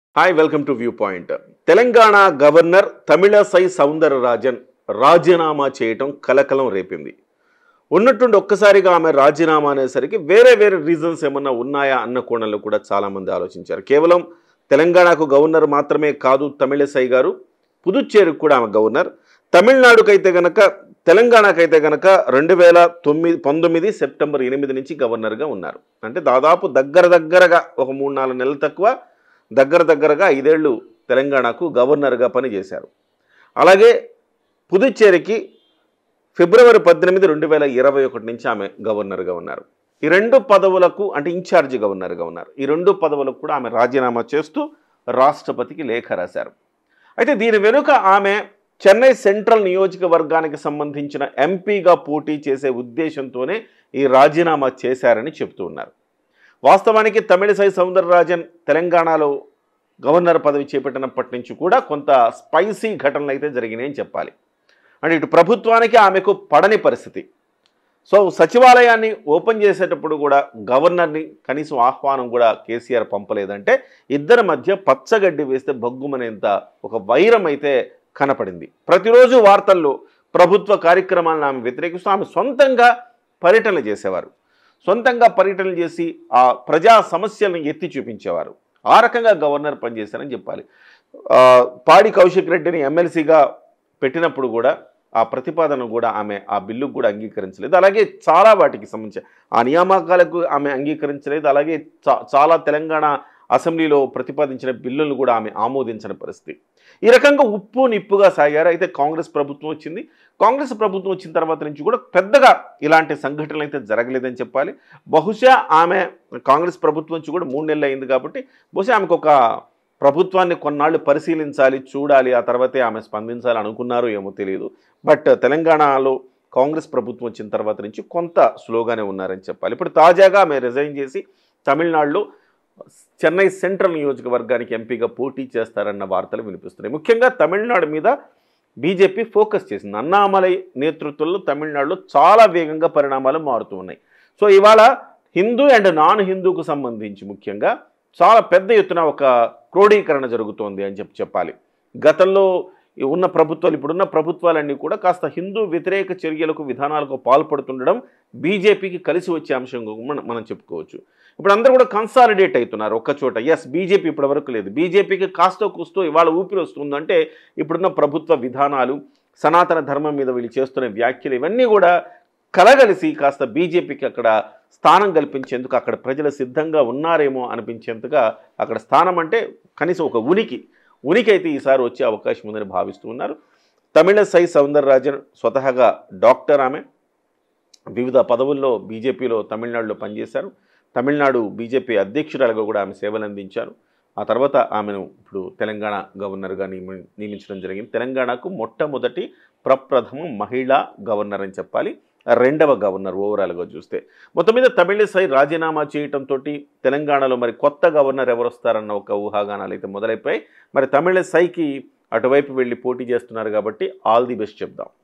Hi welcome to view point. Telangana governor Tamilisai Soundararajan రాజీనామా చేయటం కలకలం రేపింది. ఉన్నట్టుండి ఒక్కసారిగా ఆమె రాజీనామా అనేసరికి వేరే రీజన్స్ ఏమన్నా ఉన్నాయా అన్న కోణంలో కూడా చాలామంది ఆలోచించారు. కేవలం తెలంగాణకు గవర్నర్ మాత్రమే కాదు తమిళసై గారు, పుదుచ్చేరికి కూడా ఆమె గవర్నర్. తమిళనాడుకైతే గనక, తెలంగాణకైతే గనక 2019 సెప్టెంబర్ 8 నుంచి గవర్నర్గా ఉన్నారు. అంటే దాదాపు దగ్గరగా ఒక 3-4 నెలలు తక్కువ, దగ్గరగా 5 ఏళ్ళు తెలంగాణకు గవర్నర్గా పనిచేశారు. అలాగే పుదుచ్చేరికి ఫిబ్రవరి 18, 2021 నుంచి ఆమె గవర్నర్గా ఉన్నారు. ఈ 2 పదవులకు అంటే ఇన్ఛార్జి గవర్నర్గా ఉన్నారు. ఈ 2 పదవులకు కూడా ఆమె రాజీనామా చేస్తూ రాష్ట్రపతికి లేఖ రాశారు. అయితే దీని వెనుక ఆమె చెన్నై సెంట్రల్ నియోజకవర్గానికి సంబంధించిన ఎంపీగా పోటీ చేసే ఉద్దేశంతోనే ఈ రాజీనామా చేశారని చెప్తూ ఉన్నారు. వాస్తవానికి తమిళసై సౌందరరాజన్ తెలంగాణలో గవర్నర్ పదవి చేపట్టినప్పటి నుంచి కూడా కొంత స్పైసీ ఘటనలు అయితే జరిగినాయని చెప్పాలి. అంటే ఇటు ప్రభుత్వానికి ఆమెకు పడని పరిస్థితి. సో సచివాలయాన్ని ఓపెన్ చేసేటప్పుడు కూడా గవర్నర్ని కనీసం ఆహ్వానం కూడా కేసీఆర్ పంపలేదంటే ఇద్దరి మధ్య పచ్చగడ్డి వేస్తే బగ్గుమనేంత ఒక వైరం అయితే కనపడింది. ప్రతిరోజు వార్తల్లో ప్రభుత్వ కార్యక్రమాలను ఆమె వ్యతిరేకిస్తూ ఆమె సొంతంగా పర్యటనలు చేసేవారు. సొంతంగా పర్యటనలు చేసి ఆ ప్రజా సమస్యలను ఎత్తి చూపించేవారు. ఆ రకంగా గవర్నర్ పనిచేశారని చెప్పాలి. పాడి కౌశిక్ రెడ్డిని ఎమ్మెల్సీగా పెట్టినప్పుడు కూడా ఆ ప్రతిపాదన కూడా ఆమె ఆ బిల్లుకు కూడా అంగీకరించలేదు. అలాగే చాలా వాటికి సంబంధించి ఆ నియామకాలకు ఆమె అంగీకరించలేదు. అలాగే చాలా తెలంగాణ అసెంబ్లీలో ప్రతిపాదించిన బిల్లులను కూడా ఆమె ఆమోదించిన పరిస్థితి. ఈ రకంగా ఉప్పు నిప్పుగా సాగారు. అయితే కాంగ్రెస్ ప్రభుత్వం వచ్చింది. కాంగ్రెస్ ప్రభుత్వం వచ్చిన తర్వాత నుంచి కూడా పెద్దగా ఇలాంటి సంఘటనలు అయితే జరగలేదని చెప్పాలి. బహుశా ఆమె కాంగ్రెస్ ప్రభుత్వం నుంచి కూడా 3 నెలలు అయింది కాబట్టి బహుశా ఆమెకు ఒక ప్రభుత్వాన్ని కొన్నాళ్ళు పరిశీలించాలి, చూడాలి, ఆ తర్వాతే ఆమె స్పందించాలి అనుకున్నారో ఏమో తెలియదు. బట్ తెలంగాణలో కాంగ్రెస్ ప్రభుత్వం వచ్చిన తర్వాత నుంచి కొంత స్లోగానే ఉన్నారని చెప్పాలి. ఇప్పుడు తాజాగా ఆమె రిజైన్ చేసి తమిళనాడులో చెన్నై సెంట్రల్ నియోజకవర్గానికి ఎంపీగా పోటీ చేస్తారన్న వార్తలు వినిపిస్తున్నాయి. ముఖ్యంగా తమిళనాడు మీద బీజేపీ ఫోకస్ చేసింది. అన్నామలై నేతృత్వంలో తమిళనాడులో చాలా వేగంగా పరిణామాలు మారుతూ ఉన్నాయి. సో ఇవాళ హిందూ అండ్ నాన్ హిందూకు సంబంధించి ముఖ్యంగా చాలా పెద్ద ఎత్తున ఒక క్రోడీకరణ జరుగుతోంది అని చెప్పాలి. గతంలో ఉన్న ప్రభుత్వాలు, ఇప్పుడున్న ప్రభుత్వాలన్నీ కూడా కాస్త హిందూ వ్యతిరేక చర్యలకు, విధానాలకు పాల్పడుతుండడం బీజేపీకి కలిసి వచ్చే అంశంగా మనం చెప్పుకోవచ్చు. ఇప్పుడు అందరూ కూడా కన్సాలిడేట్ అవుతున్నారు ఒక్కచోట. ఎస్, బీజేపీ ఇప్పటి వరకు లేదు. బీజేపీకి కాస్తో కూస్తో ఇవాళ ఊపిరి వస్తుందంటే ఇప్పుడున్న ప్రభుత్వ విధానాలు, సనాతన ధర్మం మీద వీళ్ళు చేస్తున్న వ్యాఖ్యలు ఇవన్నీ కూడా కలగలిసి కాస్త బీజేపీకి అక్కడ స్థానం కల్పించేందుకు అక్కడ ప్రజలు సిద్ధంగా ఉన్నారేమో అనిపించేంతగా అక్కడ స్థానం అంటే కనీసం ఒక ఉనికి అయితే ఈసారి వచ్చే అవకాశం ఉందని భావిస్తూ ఉన్నారు. తమిళసై సౌందరరాజన్ స్వతహాగా డాక్టర్. ఆమె వివిధ పదవుల్లో బీజేపీలో తమిళనాడులో పనిచేశారు. తమిళనాడు బీజేపీ అధ్యక్షురాలుగా కూడా ఆమె సేవలు అందించారు. ఆ తర్వాత ఆమెను ఇప్పుడు తెలంగాణ గవర్నర్గా నియమించడం జరిగింది. తెలంగాణకు మొట్టమొదటి ప్రప్రథమ మహిళా గవర్నర్ అని చెప్పాలి, 2వ గవర్నర్ ఓవరాల్గా చూస్తే. మొత్తం మీద తమిళసై రాజీనామా చేయడంతో తెలంగాణలో మరి కొత్త గవర్నర్ ఎవరు వస్తారన్న ఒక ఊహాగానాలు అయితే మొదలైపోయాయి. మరి తమిళసైకి అటువైపు వెళ్ళి పోటీ చేస్తున్నారు కాబట్టి ఆల్ ది బెస్ట్ చెప్దాం.